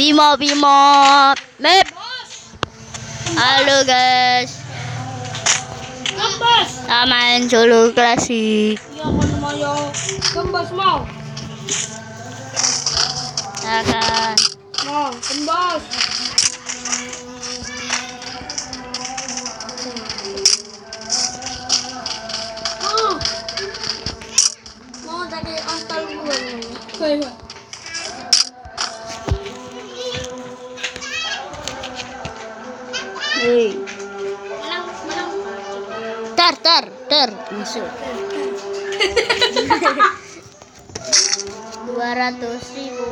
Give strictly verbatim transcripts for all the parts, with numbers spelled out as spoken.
Bimo Bimo Map. Halo guys. Kembas. Taman Solo Klasik. Iya mau mau kembas mau. Akan. Mau kembas. Oh. Mau tadi antar gue. Kayak. Hei. Menang menang. Tar tar tar masuk. Dua ratus ribu.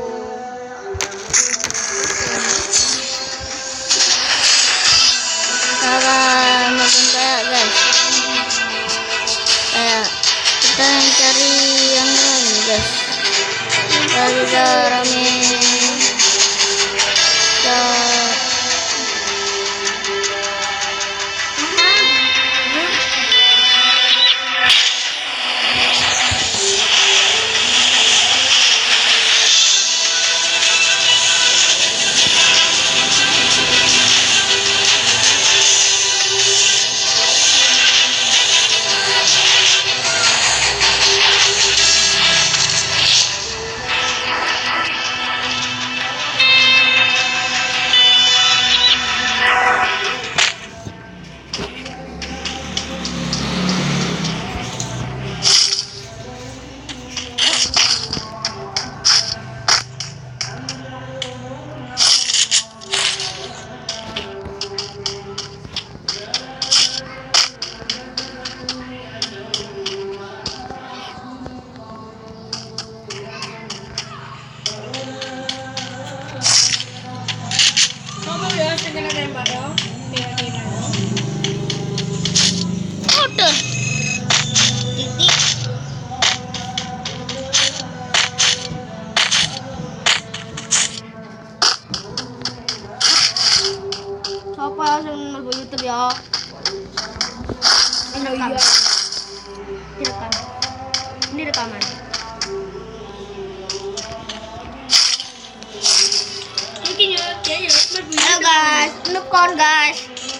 Akan membentak guys. Kayak kita yang cari yang lain guys. Kita juga rame. Kita udah titik. Siapa langsung nemu YouTube ya? Ini iya. Direkam. Ini rekaman. Mungkin ya, dia ya. Halo guys, nukon guys.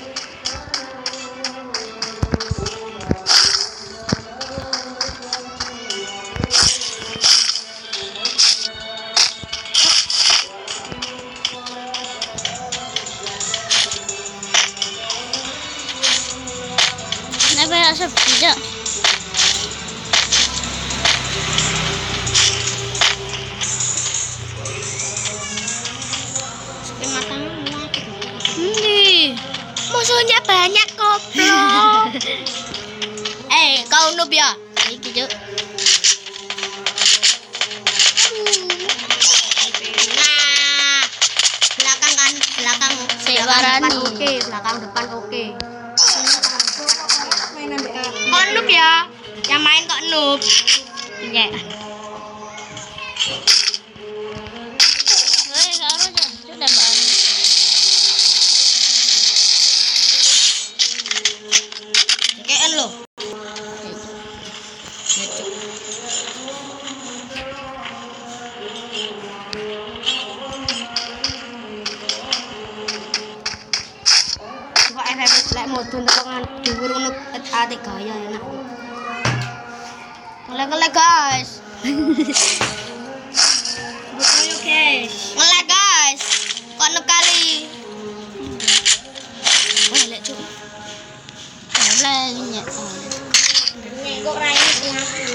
Kenapa asap tidak? Ini musuhnya banyak goblok. Eh, kau noob ya? Iki Cuk. Nah, belakang kan, belakang sebarani. Oke, belakang depan oke. Kok noob ya? Yang main kok noob? Iya. Woi, karo sudah banget. Kayak lo. Coba F F lek modun tekan dhuwur ngono ate gaya enak. Ngelek-ngelek guys. Bukayo guys. Ngelek guys. Kok noob kali? Wah, lek Cuk. Lainnya. Nek kok ra ini ngaku.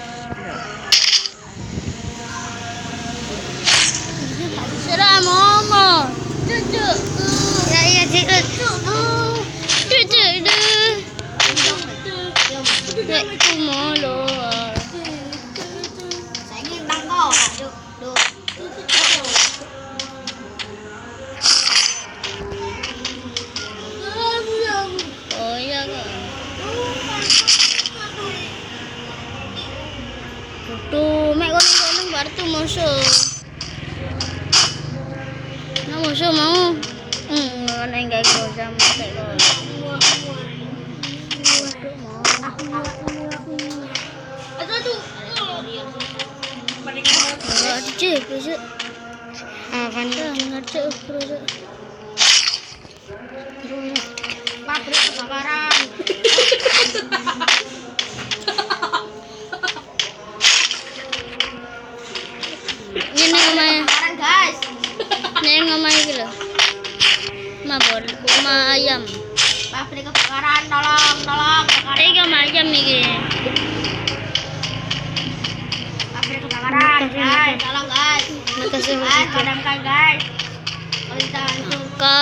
Serah momo. Cucu. Ya iya cucu. Cucu. Nek kumolo. Saiki nang kok, yuk. Duh. Oh iya kok. Tuh, mek kono-kono bar tuh musuh. Nah musuh mau. Hmm, ngono enggak iso jam tek kok. Ada tuh. Aduh, besok. Ah, kan. Ngaco terus. Pabrik kebakaran. Ini namanya. Kebakaran, guys. Ini namanya gitu. Mabor, rumah ayam. Pabrik kebakaran, tolong, tolong. Kebakaran. Ini rumah ayam nih. Pabrik kebakaran, guys. Tolong, guys. Makasih Guys, padamkan, guys. Kalau kita hancur, Ke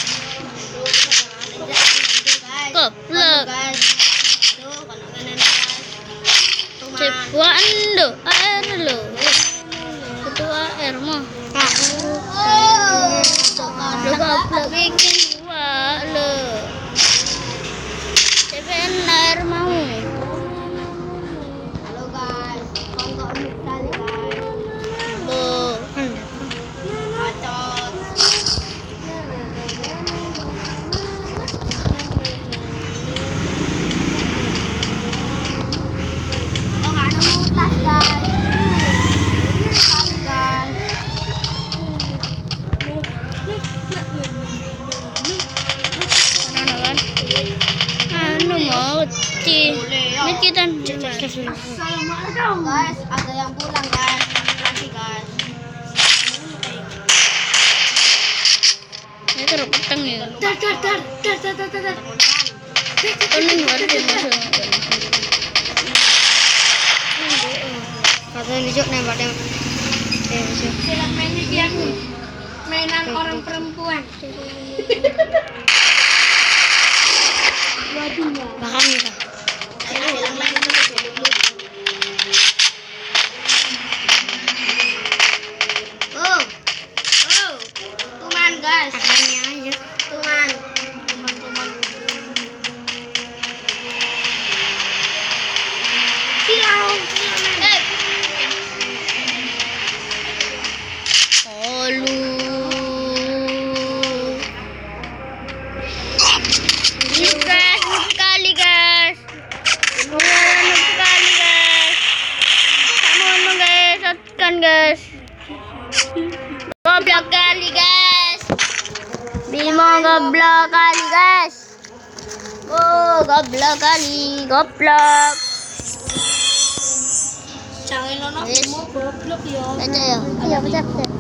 guys. Goblok. Guys. Tuh, kalau kanan, guys. Tuh, man. Cepuan do air lo. Ketua air mah. Oh, Lo goblok bikin dua lo. Cepen air mau. halo, guys. Tonton sekali, guys. Bo. Bacot. Oh, nggak ada mutas, guys. Sekali, guys. Ano kan? Ano mau ti? Mikitan. Assalamualaikum, guys. Ada yang pulang, guys. Terima kasih, guys. Ini terus petang ya. Dar, dar, dar, dar, dar, dar, dar, dar. Ini baru dia masuk. Katanya Lijo nembak nembak. Eh, Lijo. Film mainnya dia mainan orang perempuan. Bahkan kita. Film main itu dulu. Oh, oh, tuman, guys. Tangannya aja. Tuman, tuman, tuman. Silau. Eh, Olu. Ini guys, ini sekali guys. Ini sekali guys. Kamu guys, satukan guys. Goblok kali guys. Bimo goblok kali guys. Oh, goblok kali, goblok. Jangan lono Yes. mau goblok ya. Aja ya. Iya, pecah, pecah.